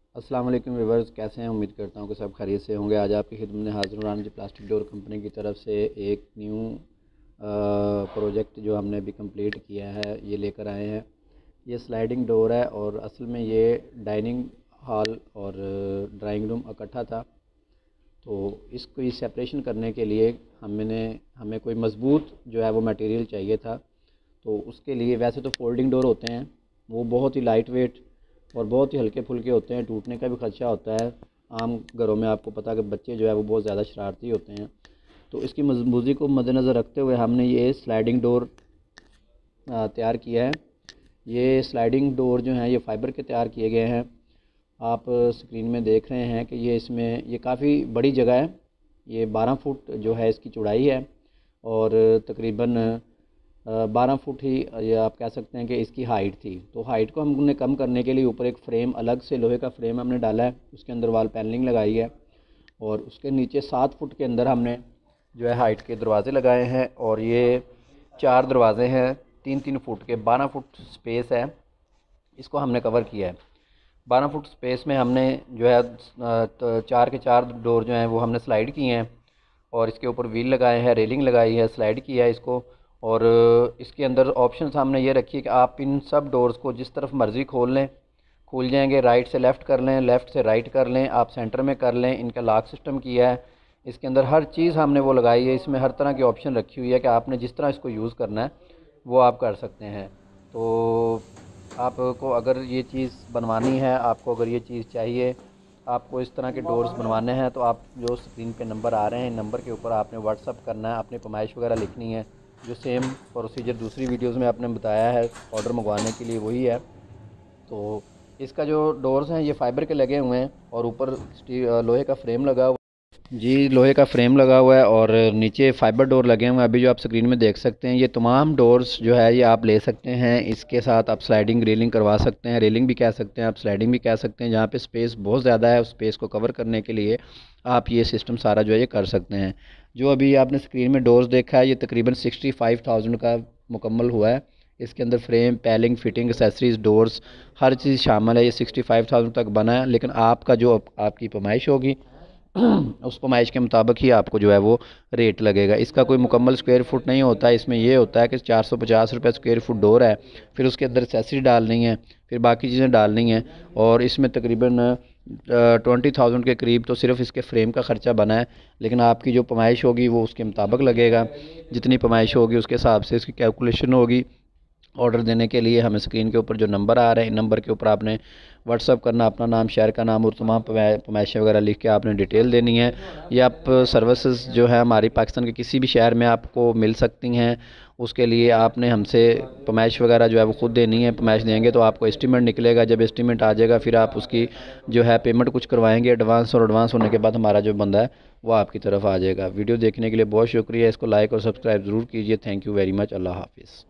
السلام علیکم ویورز، کیسے ہیں؟ امید کرتا ہوں کہ سب خیریت سے ہوں گے۔ آج آپ کی خدمت میں حاضر ہوں جی پلاسٹک ڈور کمپنی کی طرف سے ایک نیو پروجیکٹ جو ہم نے ابھی کمپلیٹ کیا ہے، یہ لے کر آئے ہیں۔ یہ سلائیڈنگ ڈور ہے اور اصل میں یہ ڈائننگ ہال اور ڈرائنگ روم اکٹھا تھا، تو اس کو سیپریشن کرنے کے لیے ہمیں کوئی مضبوط جو ہے وہ میٹیریل چاہیے تھا۔ تو اس کے لیے ویسے تو فولڈنگ ڈور ہوتے ہیں، وہ بہت ہی لائٹ ویٹ اور بہت ہی ہلکے پھلکے ہوتے ہیں، ٹوٹنے کا بھی خدشہ ہوتا ہے۔ عام گھروں میں آپ کو پتہ ہے کہ بچے جو ہے وہ بہت زیادہ شرارتی ہوتے ہیں، تو اس کی مضبوطی کو مد نظر رکھتے ہوئے ہم نے یہ سلائیڈنگ ڈور تیار کیا ہے۔ یہ سلائیڈنگ ڈور جو ہیں یہ فائبر کے تیار کیے گئے ہیں۔ آپ سکرین میں دیکھ رہے ہیں کہ یہ کافی بڑی جگہ ہے۔ یہ 12 فٹ جو ہے اس کی چوڑائی ہے اور تقریباً 12 فٹ ہی یہ آپ کہہ سکتے ہیں کہ اس کی ہائٹ تھی۔ تو ہائٹ کو ہم نے کم کرنے کے لیے اوپر ایک فریم، الگ سے لوہے کا فریم ہم نے ڈالا ہے، اس کے اندر وال پینلنگ لگائی ہے اور اس کے نیچے 7 فٹ کے اندر ہم نے جو ہے ہائٹ کے دروازے لگائے ہیں، اور یہ 4 دروازے ہیں 3-3 فٹ کے، 12 فٹ سپیس ہے، اس کو ہم نے کور کیا ہے۔ 12 فٹ سپیس میں ہم نے جو ہے 4 کے 4 ڈور جو ہیں وہ ہم نے سلائیڈ کیے ہیں اور اس کے اوپر ویل لگائے ہیں، ریلنگ لگائی ہے، سلائیڈ کیا ہے اس کو، اور اس کے اندر آپشنز ہم نے یہ رکھی ہے کہ آپ ان سب ڈورز کو جس طرف مرضی کھول جائیں گے، رائٹ سے لیفٹ کر لیں، لیفٹ سے رائٹ کر لیں، آپ سینٹر میں کر لیں۔ ان کا لاک سسٹم کیا ہے، اس کے اندر ہر چیز ہم نے وہ لگائی ہے، اس میں ہر طرح کی آپشن رکھی ہوئی ہے کہ آپ نے جس طرح اس کو یوز کرنا ہے وہ آپ کر سکتے ہیں۔ تو آپ کو اگر یہ چیز بنوانی ہے، آپ کو اگر یہ چیز چاہیے، آپ کو اس طرح کے ڈورز بنوانے ہیں، تو آپ جو سکرین پہ نمبر آ رہے ہیں، ان نمبر کے اوپر آپ نے واٹس اپ کرنا ہے، اپنی پیمائش وغیرہ لکھنی ہے، جو سیم پروسیجر دوسری ویڈیوز میں آپ نے بتایا ہے آرڈر منگوانے کے لیے وہی ہے۔ تو اس کا جو ڈورز ہیں یہ فائبر کے لگے ہوئے ہیں اور اوپر لوہے کا فریم لگا ہوا ہے۔ جی، لوہے کا فریم لگا ہوا ہے اور نیچے فائبر ڈور لگے ہوئے ہیں، ابھی جو آپ سکرین میں دیکھ سکتے ہیں۔ یہ تمام ڈورز جو ہے یہ آپ لے سکتے ہیں، اس کے ساتھ آپ سلائیڈنگ ریلنگ کروا سکتے ہیں، ریلنگ بھی کہہ سکتے ہیں آپ، سلائیڈنگ بھی کہہ سکتے ہیں۔ جہاں پہ سپیس بہت زیادہ ہے، اس سپیس کو کور کرنے کے لیے آپ یہ سسٹم سارا جو ہے یہ کر سکتے ہیں۔ جو ابھی آپ نے سکرین میں ڈورز دیکھا ہے، یہ تقریباً 65,000 کا مکمل ہوا ہے۔ اس کے اندر فریم، پیلنگ، فٹنگ، ایکسیسریز، ڈورز ہر چیز شامل ہے۔ یہ 65,000 تک بنا ہے، لیکن آپ کا جو آپ کی پیمائش ہوگی اس پیمائش کے مطابق ہی آپ کو جو ہے وہ ریٹ لگے گا۔ اس کا کوئی مکمل سکوائر فٹ نہیں ہوتا ہے، اس میں یہ ہوتا ہے کہ 450 روپے سکوائر فٹ ڈور ہے، پھر اس کے اندر ایکسیسری ڈالنی ہے، پھر باقی چیزیں ڈالنی ہیں، اور اس میں تقریباً 20,000 کے قریب تو صرف اس کے فریم کا خرچہ بنا ہے، لیکن آپ کی جو پیمائش ہوگی وہ اس کے مطابق لگے گا۔ جتنی پیمائش ہوگی اس کے حساب سے اس کی کیلکولیشن ہوگی۔ آرڈر دینے کے لیے ہمیں سکرین کے اوپر جو نمبر آ رہے ہیں، ان نمبر کے اوپر آپ نے واٹس اپ کرنا، اپنا نام، شہر کا نام اور تمام پیمائشیں وغیرہ لکھ کے آپ نے ڈیٹیل دینی ہے۔ یہ آپ سروسز جو ہے ہماری پاکستان کے کسی بھی شہر میں آپ کو مل سکتی ہیں۔ اس کے لیے آپ نے ہم سے پیمائش وغیرہ جو ہے وہ خود دینی ہے۔ پیمائش دیں گے تو آپ کو اسٹیمیٹ نکلے گا، جب اسٹیمیٹ آ جائے گا پھر آپ اس کی جو ہے پیمنٹ کچھ کروائیں گے ایڈوانس، اور ایڈوانس ہونے کے بعد ہمارا جو بندہ ہے وہ آپ کی طرف آ جائے گا۔ ویڈیو دیکھنے کے لیے بہت شکریہ، اس کو لائک اور سبسکرائب ضرور کیجیے۔ Thank you very much. اللہ حافظ۔